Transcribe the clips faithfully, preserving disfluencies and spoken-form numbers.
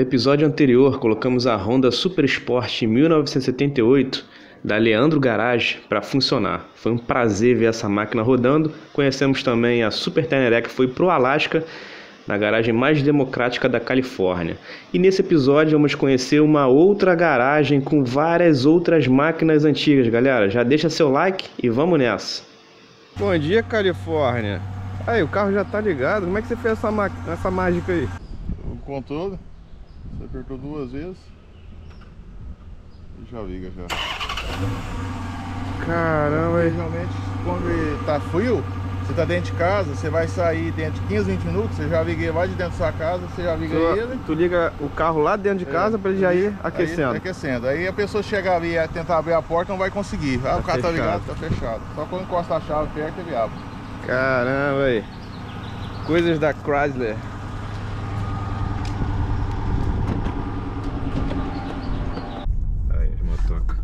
episódio anterior, colocamos a Honda Super Sport mil novecentos e setenta e oito da Leandro Garage para funcionar. Foi um prazer ver essa máquina rodando. Conhecemos também a Super Teneré, que foi para o Alasca, na garagem mais democrática da Califórnia. E nesse episódio vamos conhecer uma outra garagem com várias outras máquinas antigas. Galera, já deixa seu like e vamos nessa. Bom dia, Califórnia. Aí, o carro já tá ligado. Como é que você fez essa, essa mágica aí? O controle, você apertou duas vezes e já liga já. Caramba, aí. Realmente, quando ele tá frio, você tá dentro de casa, você vai sair dentro de quinze, vinte minutos, você já liga ele lá de dentro da sua casa, você já liga tu, ele. Tu liga o carro lá dentro de casa é, para ele já ir aquecendo. Aí, aquecendo. Aí a pessoa chegar ali e tentar abrir a porta, não vai conseguir. Ah, tá o carro fechado. Tá ligado, tá fechado. Só quando encosta a chave perto, ele abre. Caramba, aí. Coisas da Chrysler. Aí, as motocas.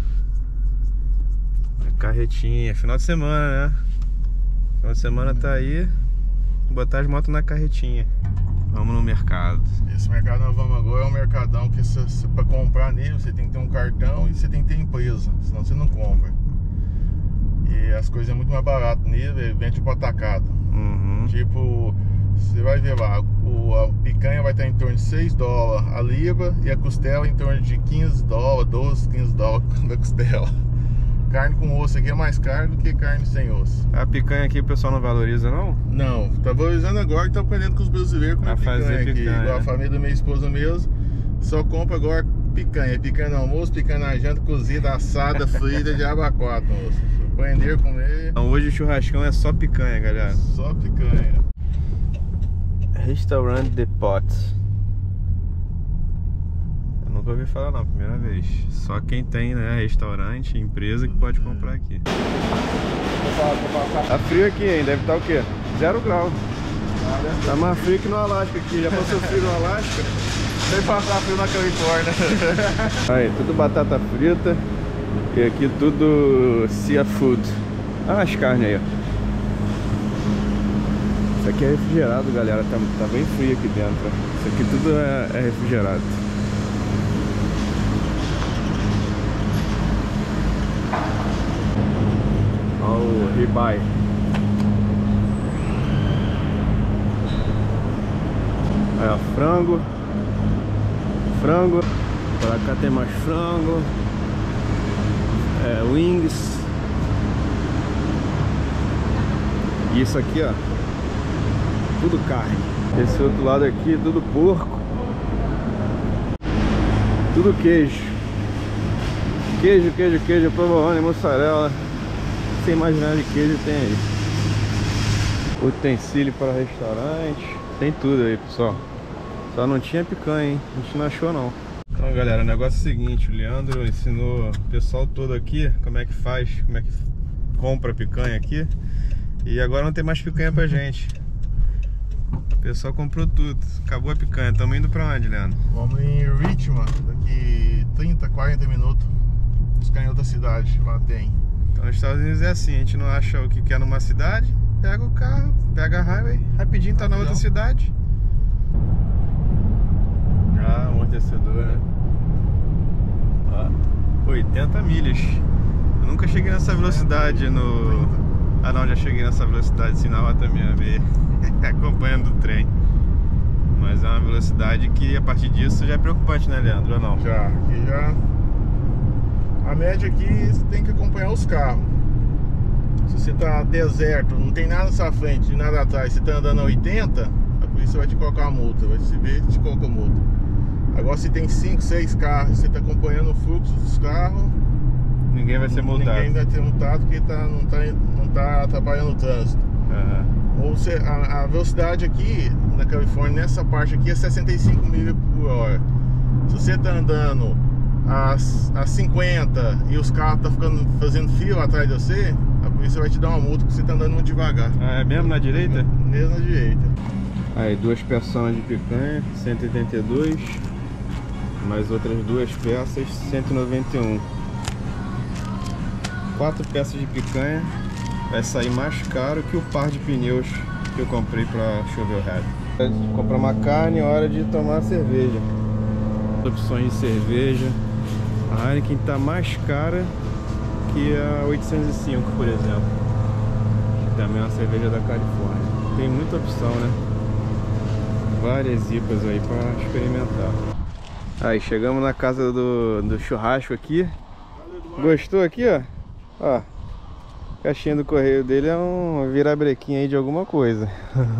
A carretinha, final de semana, né? Final de semana tá aí. Vou botar as motos na carretinha. Vamos no mercado. Esse mercado nós vamos agora é um mercadão que você, você, pra comprar nele você tem que ter um cartão e você tem que ter empresa, senão você não compra. E as coisas é muito mais barato nele, vende pro atacado. Uhum. Tipo, você vai ver lá, o, a picanha vai estar em torno de seis dólares a libra e a costela em torno de quinze dólares, doze, quinze dólares da costela. Carne com osso aqui é mais caro do que carne sem osso. A picanha aqui o pessoal não valoriza, não? Não, tá valorizando agora e tá aprendendo com os brasileiros como é picanha, fazer aqui. picanha. Igual a família da minha esposa mesmo, só compra agora picanha. Picanha no almoço, picanha na janta, cozida, assada, frita, de abacaxi, moço. Aprender a comer. Então, hoje o churrascão é só picanha, galera. Só picanha. Restaurant The Pot. Eu nunca ouvi falar não, primeira vez. Só quem tem, né, restaurante, empresa que pode comprar aqui. Tá frio aqui, hein? Deve estar o quê? Zero grau. Tá mais frio que no Alasca aqui. Já passou frio no Alasca? Sem passar frio na Califórnia. Aí, tudo batata frita. E aqui tudo seafood. Ah, as carnes aí, ó. Isso aqui é refrigerado, galera. Tá, tá bem frio aqui dentro. Isso aqui tudo é, é refrigerado. Olha o ribeye. Aí, ó, frango. Frango. Pra cá tem mais frango. É, wings. E isso aqui, ó, tudo carne. Esse outro lado aqui, tudo porco. Tudo queijo. Queijo, queijo, queijo, provolone, mussarela. Sem imaginar de queijo tem aí. Utensílio para restaurante. Tem tudo aí, pessoal. Só não tinha picanha, hein? A gente não achou não. Então, galera, o negócio é o seguinte, o Leandro ensinou o pessoal todo aqui como é que faz, como é que compra picanha aqui. E agora não tem mais picanha pra gente. O pessoal comprou tudo, acabou a picanha. Estamos indo pra onde, Leandro? Vamos em Richmond, daqui trinta, quarenta minutos. Buscar em outra cidade, lá tem. Então nos Estados Unidos é assim, a gente não acha o que quer numa cidade, pega o carro, pega a highway, rapidinho tá na outra cidade. Ah, amortecedor, né? Ah, oitenta milhas. Eu nunca cheguei nessa velocidade no... Ah não, já cheguei nessa velocidade assim na Rota sessenta e seis, acompanhando o trem. Mas é uma velocidade que a partir disso já é preocupante, né, Leandro? Ou não? Já, aqui já... A média aqui você tem que acompanhar os carros. Se você tá deserto, não tem nada na sua frente, nada atrás, você tá andando a oitenta, a polícia vai te colocar uma multa, vai te ver e te coloca multa. Agora se tem cinco, seis carros, você tá acompanhando o fluxo dos carros, ninguém vai ser multado. Ninguém vai ter multado porque tá, não, tá, não tá atrapalhando o trânsito. Uhum. Ou você, a, a velocidade aqui na Califórnia, nessa parte aqui, é sessenta e cinco milhas por hora. Se você tá andando a, a cinquenta e os carros tá ficando, fazendo fila atrás de você, a polícia vai te dar uma multa porque você tá andando muito devagar. Ah, é mesmo na direita? Mesmo na direita. Aí, duas peças de picanha, cento e oitenta e dois. Mais outras duas peças, cento e noventa e um. Quatro peças de picanha vai sair mais caro que o par de pneus que eu comprei pra Shovelhead. Comprar uma carne, hora de tomar cerveja. Opções de cerveja. A Heineken tá mais cara que a oitocentos e cinco, por exemplo. Que também é uma cerveja da Califórnia. Tem muita opção, né? Várias I P As aí para experimentar. Aí, chegamos na casa do, do churrasco aqui. Gostou aqui, ó? Ó, a caixinha do correio dele é um virabrequim aí de alguma coisa.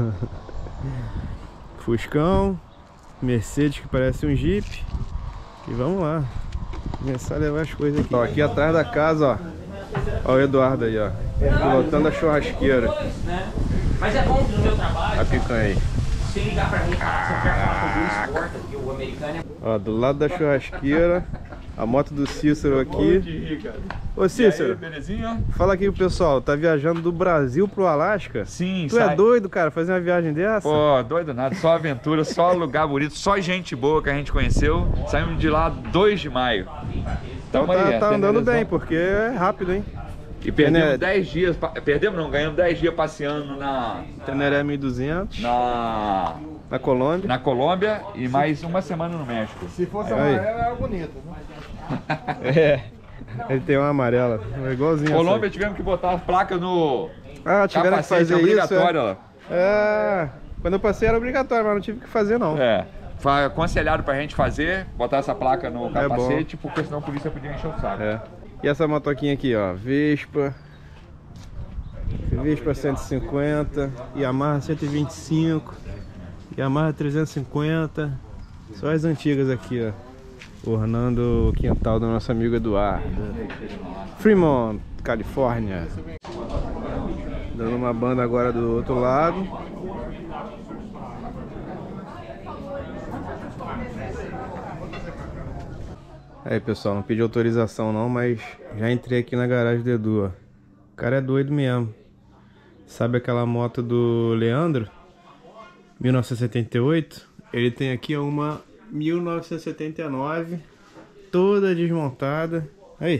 Fuscão, Mercedes que parece um Jeep. E vamos lá começar a levar as coisas aqui. Ó, aqui atrás da casa, ó. Ó o Eduardo aí, ó. Pilotando a churrasqueira. Mas é bom do meu trabalho. A picanha aí. Se ligar pra mim, falar, se eu quero falar com o Luiz Porta, que o americano é... Ó, do lado da churrasqueira, a moto do Cícero aqui. Ô Cícero, e aí, belezinha? fala aqui pro pessoal, tá viajando do Brasil pro Alasca? Sim, Tu sai... é doido, cara, fazer uma viagem dessa? Pô, doido nada, só aventura, só lugar bonito, só gente boa que a gente conheceu. Saímos de lá dois de maio. Então Tamo tá, aí, tá andando Tenerezão. bem, porque é rápido, hein? E perdemos Teneré- dez dias, pa- perdemos não, ganhamos dez dias passeando na, Teneré mil e duzentos, na, na Colômbia. na Colômbia e mais uma semana no México. Se fosse Aí. amarelo, era bonito. É, ele tem uma amarela, é igualzinho Colômbia tivemos que botar as placas no essa. Ah, tiveram que capacete, fazer obrigatório, isso, ó. é? É, quando eu passei era obrigatório, mas não tive que fazer não. É, foi aconselhado pra gente fazer, botar essa placa no É capacete, porque senão a polícia podia encher o saco. É. E essa motoquinha aqui, ó, Vespa, Vespa cento e cinquenta, Yamaha cento e vinte e cinco, Yamaha trezentos e cinquenta, só as antigas aqui, ó, ornando o quintal do nosso amigo Eduardo. Fremont, Califórnia. Dando uma banda agora do outro lado. Aí pessoal, não pedi autorização não, mas já entrei aqui na garagem do Edu, ó. O cara é doido mesmo. Sabe aquela moto do Leandro? mil novecentos e setenta e oito? Ele tem aqui uma mil novecentos e setenta e nove, toda desmontada. Aí.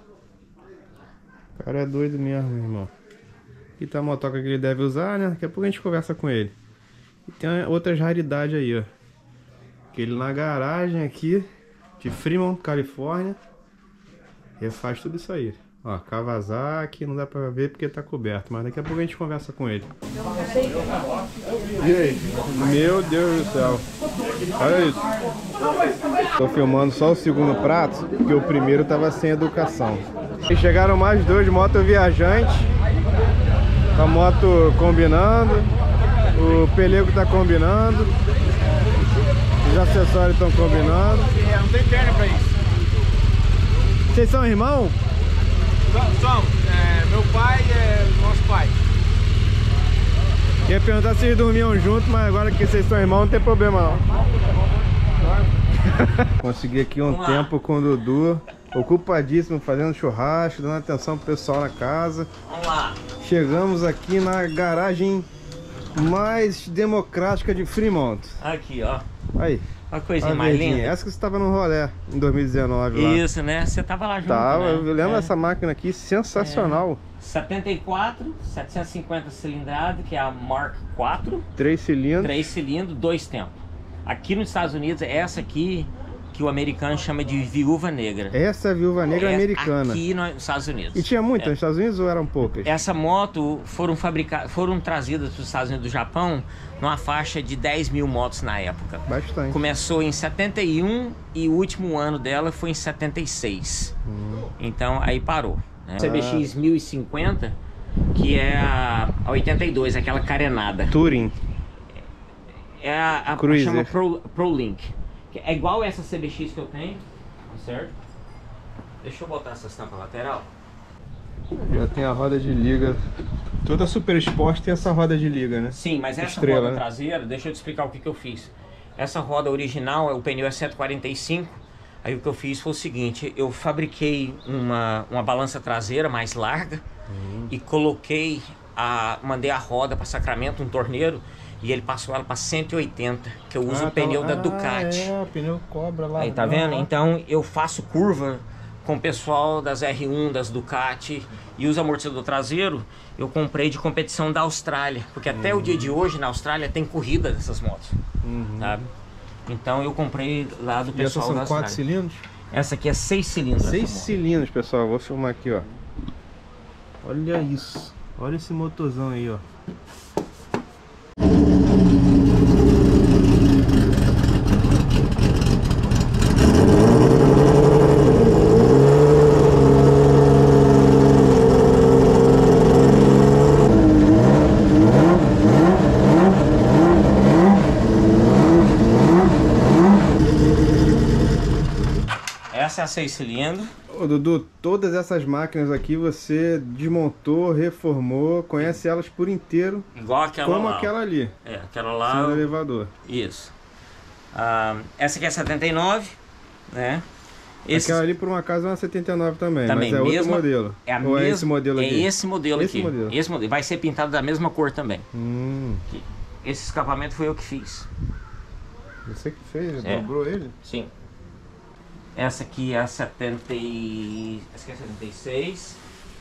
O cara é doido mesmo, meu irmão. Aqui tá a motoca que ele deve usar, né? Daqui a pouco a gente conversa com ele. E tem outras raridades aí, ó. Aquele na garagem aqui de Fremont, Califórnia. Refaz tudo isso aí. Ó, Kawasaki, não dá pra ver porque tá coberto, mas daqui a pouco a gente conversa com ele. E aí? Meu Deus do céu. Olha isso. Tô filmando só o segundo prato, porque o primeiro tava sem educação. E chegaram mais dois moto viajantes. A moto combinando. O pelego tá combinando. Os acessórios estão combinando. É, não tem perna pra isso. Vocês são irmãos? Somos. É, meu pai é nosso pai. Ia perguntar se vocês dormiam juntos, mas agora que vocês são irmãos não tem problema não. Consegui aqui um Vamos lá. tempo com o Dudu, ocupadíssimo, fazendo churrasco, dando atenção pro pessoal na casa. Vamos lá. Chegamos aqui na garagem mais democrática de Fremont. Aqui, ó. Aí, Olha a a coisinha mais verdinha. linda. Essa que você estava no rolê em dois mil e dezenove lá. Isso, né? Você tava lá junto, Tava, né? eu lembro É. dessa máquina aqui, sensacional. setenta e quatro, setecentos e cinquenta cilindrada, que é a Mark quatro. Três cilindros. Três cilindros, dois tempos. Aqui nos Estados Unidos, é essa aqui que o americano chama de viúva negra. Essa é a viúva negra É americana. Aqui nos Estados Unidos. E tinha muita É. nos Estados Unidos ou eram poucas? Essa moto foram fabricadas, foram trazidas para os Estados Unidos do Japão numa faixa de dez mil motos na época. Bastante. Começou em setenta e um e o último ano dela foi em setenta e seis. Hum. Então aí parou. Né? Ah. C B X mil e cinquenta, que é a a oitenta e dois, aquela carenada. Touring. É a, a Cruiser. chama Pro, ProLink. Que é igual essa C B X que eu tenho, certo? Deixa eu botar essa estampa lateral. Já tem a roda de liga. Toda Super Sport tem essa roda de liga, né? Sim, mas essa Estrela, roda né? traseira, deixa eu te explicar o que, que eu fiz. Essa roda original, o pneu é cento e quarenta e cinco. Aí o que eu fiz foi o seguinte, eu fabriquei uma, uma balança traseira mais larga Uhum. e coloquei, a, mandei a roda para Sacramento, um torneiro, e ele passou ela para cento e oitenta, que eu uso Ah, o pneu tá- da ah, Ducati. É, o pneu cobra lá. Aí tá vendo? Então eu faço curva com o pessoal das R um, das Ducati, e os amortecedor traseiro eu comprei de competição da Austrália, porque até o dia de hoje na Austrália tem corrida dessas motos, Uhum. sabe? Então eu comprei lá do E essas pessoal são da quatro Austrália. cilindros? Essa aqui é seis cilindros. Seis essa moto. cilindros, pessoal. Vou filmar aqui, ó. Olha isso. Olha esse motorzão aí, ó. Essa é a seis cilindros. Ô, Dudu, todas essas máquinas aqui você desmontou, reformou, conhece elas por inteiro. Igual aquela como lá. aquela ali. É, aquela lá. No eu... elevador. Isso. Ah, essa aqui é setenta e nove, né? Esse... Aquela ali por um acaso é uma setenta e nove também, também mas é mesma... outro modelo. É, a Ou mesma... é esse modelo aqui? É esse modelo esse aqui. Modelo. Esse modelo. Vai ser pintado da mesma cor também. Hum. Aqui. Esse escapamento foi eu que fiz. Você que fez? É. Dobrou ele? Sim. Essa aqui é a setenta e... Essa aqui é a setenta e seis.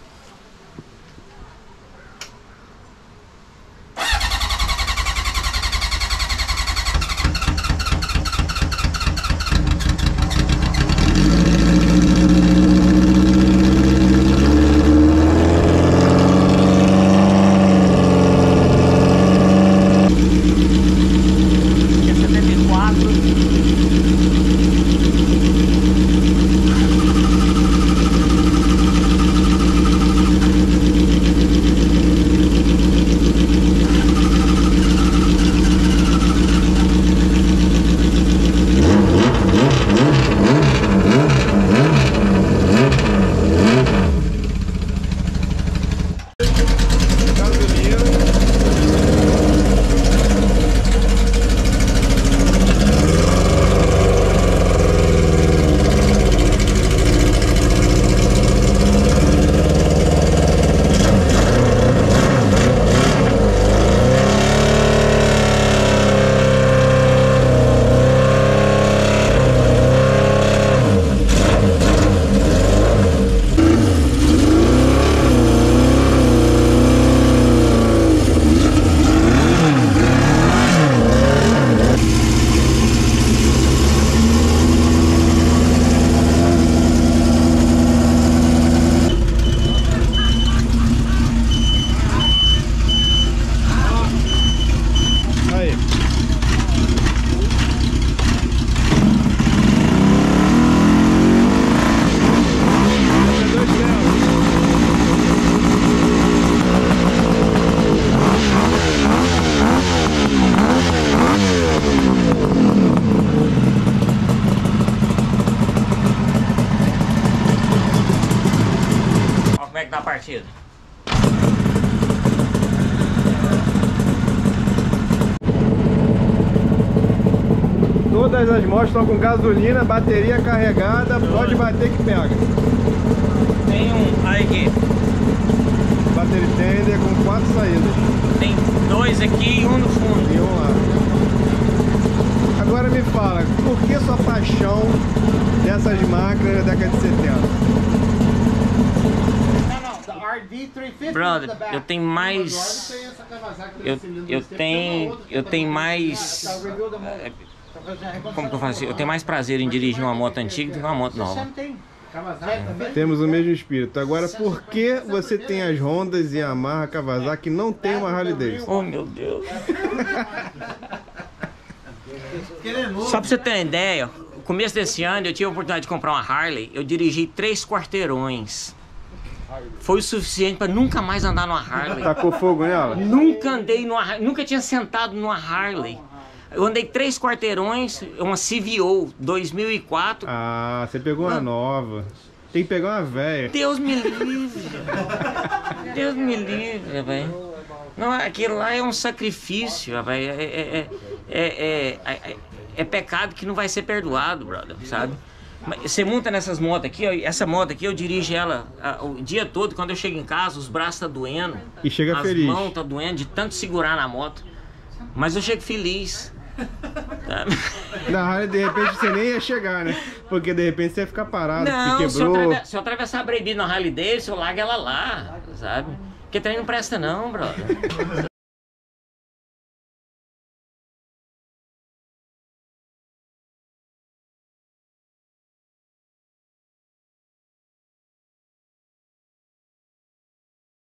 Aqui é setenta e quatro. Da partida. Todas as motos estão com gasolina, bateria carregada, pode bater que pega. Tem um aí aqui. Battery tender com quatro saídas. Tem dois aqui e um no fundo. E um lá. Agora me fala, por que sua paixão dessas máquinas da década de setenta? Brother, eu tenho mais. Eu, eu tenho. Eu tenho mais. Como que eu faço? Eu tenho mais prazer em dirigir uma moto antiga do que uma moto nova. Temos o mesmo espírito. Agora, por que você tem as Hondas e Yamaha, Kawasaki que não tem uma Harley Davidson? Oh, meu Deus. Só pra você ter uma ideia, no começo desse ano eu tive a oportunidade de comprar uma Harley. Eu dirigi três quarteirões. Foi o suficiente para nunca mais andar numa Harley. Tacou fogo nela? Nunca andei numa Harley, nunca tinha sentado numa Harley. Eu andei três quarteirões, uma C V O dois mil e quatro. Ah, você pegou uma nova. Tem que pegar uma velha. Deus me livre. Deus me livre, velho. Não, aquilo lá é um sacrifício, velho. É, é, é, é, é, é pecado que não vai ser perdoado, brother, sabe? Você monta nessas motos aqui, ó, essa moto aqui eu dirijo ela a, o dia todo. Quando eu chego em casa, os braços tá doendo. E chega as feliz. As mãos tá doendo de tanto segurar na moto. Mas eu chego feliz. Na Harley, de repente, você nem ia chegar, né? Porque de repente você ia ficar parado, não, porque se eu, quebrou. atravessar, se eu atravessar a Brebi na Harley Davidson, eu largo ela lá, sabe? Porque trem não presta não, brother.